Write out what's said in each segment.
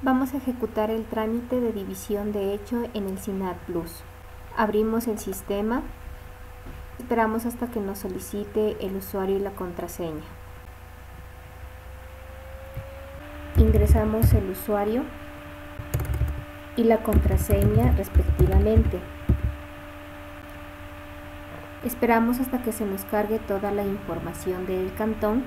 Vamos a ejecutar el trámite de división de hecho en el SINAT Plus. Abrimos el sistema, esperamos hasta que nos solicite el usuario y la contraseña. Ingresamos el usuario y la contraseña respectivamente. Esperamos hasta que se nos cargue toda la información del cantón.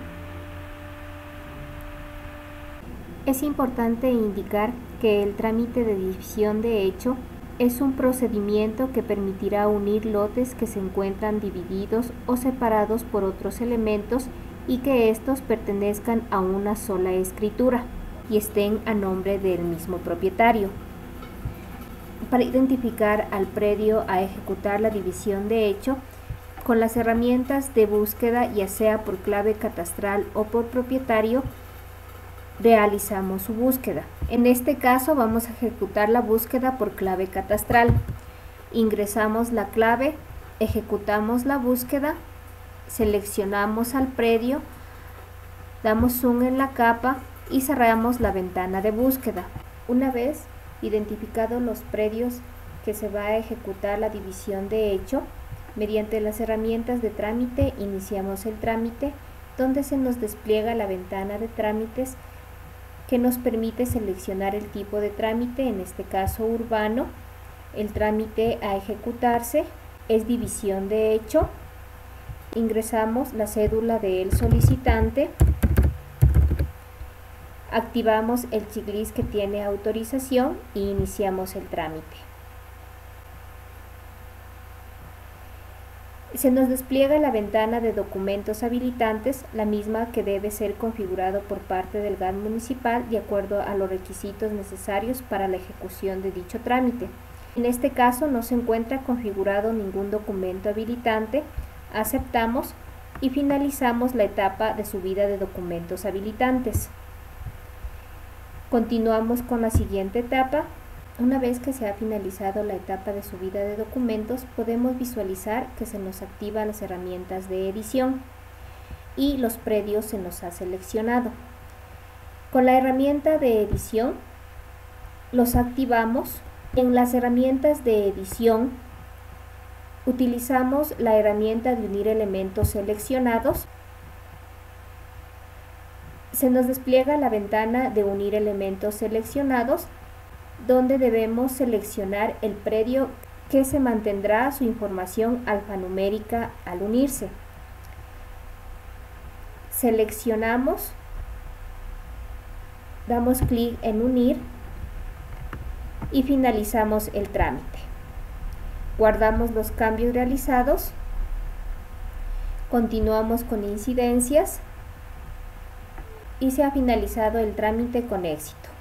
Es importante indicar que el trámite de división de hecho es un procedimiento que permitirá unir lotes que se encuentran divididos o separados por otros elementos y que estos pertenezcan a una sola escritura y estén a nombre del mismo propietario. Para identificar al predio a ejecutar la división de hecho, con las herramientas de búsqueda, ya sea por clave catastral o por propietario, realizamos su búsqueda. En este caso vamos a ejecutar la búsqueda por clave catastral. Ingresamos la clave, ejecutamos la búsqueda, seleccionamos al predio, damos zoom en la capa y cerramos la ventana de búsqueda. Una vez identificados los predios que se va a ejecutar la división de hecho, mediante las herramientas de trámite iniciamos el trámite, donde se nos despliega la ventana de trámites que nos permite seleccionar el tipo de trámite, en este caso urbano. El trámite a ejecutarse es división de hecho. Ingresamos la cédula del solicitante, activamos el checklist que tiene autorización e iniciamos el trámite. Se nos despliega la ventana de documentos habilitantes, la misma que debe ser configurado por parte del GAT municipal de acuerdo a los requisitos necesarios para la ejecución de dicho trámite. En este caso no se encuentra configurado ningún documento habilitante. Aceptamos y finalizamos la etapa de subida de documentos habilitantes. Continuamos con la siguiente etapa. Una vez que se ha finalizado la etapa de subida de documentos, podemos visualizar que se nos activan las herramientas de edición y los predios se nos ha seleccionado. Con la herramienta de edición los activamos. En las herramientas de edición utilizamos la herramienta de unir elementos seleccionados. Se nos despliega la ventana de unir elementos seleccionados, donde debemos seleccionar el predio que se mantendrá su información alfanumérica al unirse. Seleccionamos, damos clic en unir y finalizamos el trámite. Guardamos los cambios realizados, continuamos con incidencias y se ha finalizado el trámite con éxito.